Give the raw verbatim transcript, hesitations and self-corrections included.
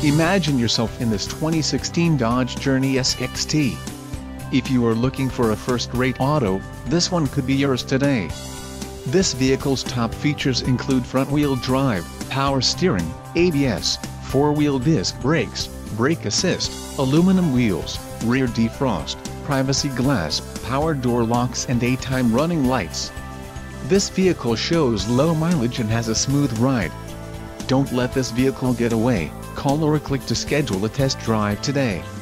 Imagine yourself in this twenty sixteen Dodge Journey S X T. If you are looking for a first-rate auto, this one could be yours today. This vehicle's top features include front-wheel drive, power steering, A B S, four-wheel disc brakes, brake assist, aluminum wheels, rear defrost, privacy glass, power door locks and daytime running lights. This vehicle shows low mileage and has a smooth ride. Don't let this vehicle get away. Call or click to schedule a test drive today.